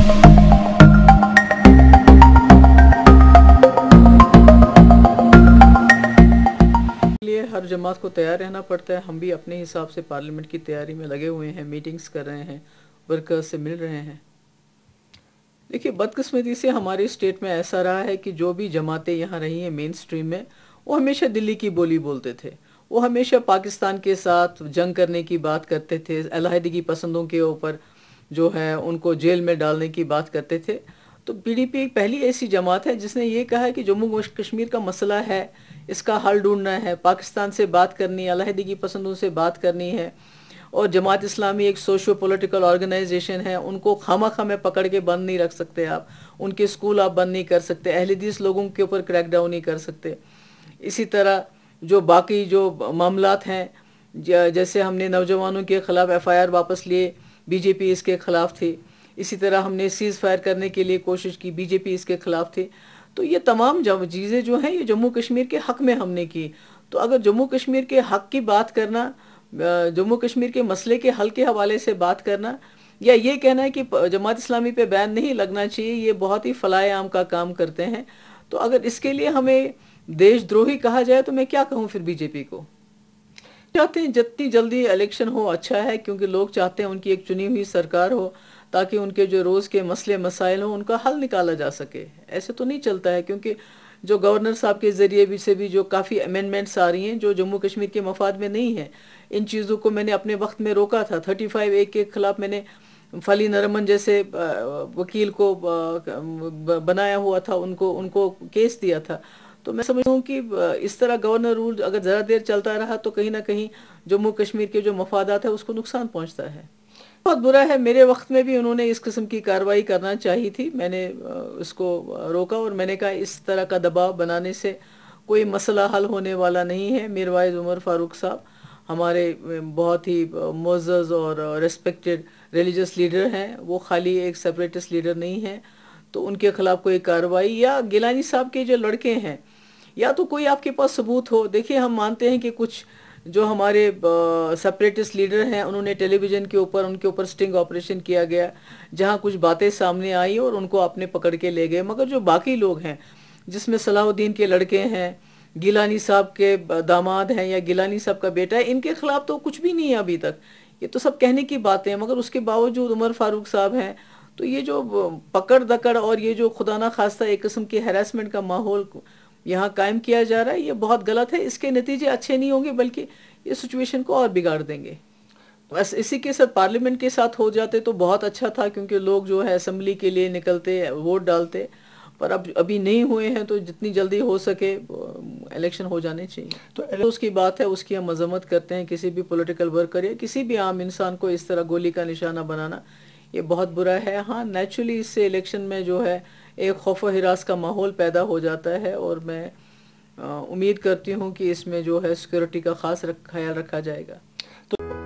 ہر جماعت کو تیار رہنا پڑتا ہے. ہم بھی اپنے حساب سے پارلیمنٹ کی تیاری میں لگے ہوئے ہیں, میٹنگز کر رہے ہیں, ورکرز سے مل رہے ہیں. دیکھیے بدقسمتی سے ہمارے اسٹیٹ میں ایسا رہا ہے کہ جو بھی جماعتیں یہاں رہی ہیں مین سٹریم میں, وہ ہمیشہ دلی کی بولی بولتے تھے. وہ ہمیشہ پاکستان کے ساتھ جنگ کرنے کی بات کرتے تھے, علیحدگی پسندوں کے اوپر جو ہے ان کو جیل میں ڈالنے کی بات کرتے تھے. تو پی ڈی پی ایک پہلی ایسی جماعت ہے جس نے یہ کہا ہے کہ جموں کشمیر کا مسئلہ ہے, اس کا حل ڈھونڈنا ہے, پاکستان سے بات کرنی ہے, علیحدگی پسندوں سے بات کرنی ہے. اور جماعت اسلامی ایک سوشو پولیٹیکل آرگنائزیشن ہے, ان کو خواہ میں پکڑ کے بند نہیں رکھ سکتے آپ, ان کے اسکول آپ بند نہیں کر سکتے, اہل حدیث لوگوں کے اوپر کریک ڈاؤن نہیں کر سکتے. اسی طرح جو باقی جو معاملات ہیں, جیسے ہم نے نوجوانوں کے خلاف ایف آئی آر واپس لیے, بی جے پی اس کے خلاف تھی. اسی طرح ہم نے سیز فائر کرنے کے لیے کوشش کی, بی جے پی اس کے خلاف تھی. تو یہ تمام چیزیں جو ہیں یہ جموں کشمیر کے حق میں ہم نے کی. تو اگر جموں کشمیر کے حق کی بات کرنا, جموں کشمیر کے مسئلے کے حل کے حوالے سے بات کرنا, یا یہ کہنا ہے کہ جماعت اسلامی پہ بین نہیں لگنا چاہیے, یہ بہت ہی فلاح عام کا کام کرتے ہیں. تو اگر اس کے لیے ہمیں دیش دروہی کہا جائے تو میں کیا کہوں پھر بی جے پی کو. چاہتے ہیں جتنی جلدی الیکشن ہو اچھا ہے, کیونکہ لوگ چاہتے ہیں ان کی ایک چنی ہوئی سرکار ہو تاکہ ان کے جو روز کے مسئلے مسائل ہوں ان کا حل نکالا جا سکے. ایسے تو نہیں چلتا ہے, کیونکہ جو گورنر صاحب کے ذریعے بھی سے بھی جو کافی امینڈمنٹس آ رہی ہیں جو جموں کشمیر کے مفاد میں نہیں ہیں, ان چیزوں کو میں نے اپنے وقت میں روکا تھا. 35A کے خلاف میں نے فلی نرمن جیسے وکیل کو بنایا ہوا تھا, ان کو کیس دیا تھا. تو میں سمجھتا ہوں کہ اس طرح گورنر رول اگر ذرا دیر چلتا رہا تو کہیں نہ کہیں جموں کشمیر کے جو مفادات ہیں اس کو نقصان پہنچتا ہے. بہت برا ہے, میرے وقت میں بھی انہوں نے اس قسم کی کارروائی کرنا چاہی تھی, میں نے اس کو روکا اور میں نے کہا اس طرح کا دباؤ بنانے سے کوئی مسئلہ حل ہونے والا نہیں ہے. میر وائز عمر فاروق صاحب ہمارے بہت ہی معزز اور ریسپیکٹڈ ریلیجس لیڈر ہیں, وہ خالی ایک سیپریٹسٹ لیڈر نہیں ہیں. تو ان کے خلاف کوئی کارروائی, یا گیلانی صاحب کے جو لڑکے ہیں, یا تو کوئی آپ کے پاس ثبوت ہو. دیکھیے ہم مانتے ہیں کہ کچھ جو ہمارے سیپریٹسٹ لیڈر ہیں انہوں نے ٹیلی ویژن کے اوپر ان کے اوپر سٹنگ آپریشن کیا گیا, جہاں کچھ باتیں سامنے آئی اور ان کو آپ نے پکڑ کے لے گئے. مگر جو باقی لوگ ہیں جس میں صلاح الدین کے لڑکے ہیں, گیلانی صاحب کے داماد ہیں, یا گیلانی صاحب کا بیٹا ہے, ان کے خلاف تو کچھ بھی نہیں ہے ابھی تک. یہ تو سب کہنے کی باتیں ہیں, مگر اس کے باوجود عمر فاروق صاحب ہیں. تو یہ جو پکڑ دکڑ اور یہ جو خدا نہ خواستہ ایک قسم کی ہیراسمنٹ کا ماحول یہاں قائم کیا جا رہا ہے, یہ بہت غلط ہے. اس کے نتیجے اچھے نہیں ہوں گے بلکہ یہ سچویشن کو اور بگاڑ دیں گے. بس اسی کے ساتھ پارلیمنٹ کے ساتھ ہو جاتے تو بہت اچھا تھا, کیونکہ لوگ جو ہے اسمبلی کے لیے نکلتے, ووٹ ڈالتے. پر ابھی نہیں ہوئے ہیں, تو جتنی جلدی ہو سکے الیکشن ہو جانے چاہیے. تو اس کی بات ہے, اس کی ہم مذمت کرتے ہیں. کسی بھی پولیٹیکل ورکر یا کسی بھی عام انسان کو اس طرح گولی کا نشانہ بنانا یہ بہت برا ہے. ہاں نیچرلی اس سے الیکشن میں جو ہے ایک خوف و ہراس کا ماحول پیدا ہو جاتا ہے, اور میں امید کرتی ہوں کہ اس میں جو ہے سیکورٹی کا خاص خیال رکھا جائے گا. تو